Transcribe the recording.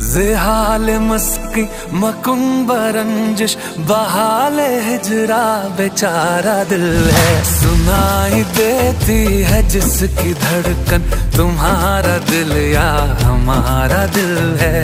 ज़ेहाल मस्की मकुंब रंजिश बहाल हिजरा बेचारा दिल है। सुनाई देती है जिसकी धड़कन तुम्हारा दिल या हमारा दिल है।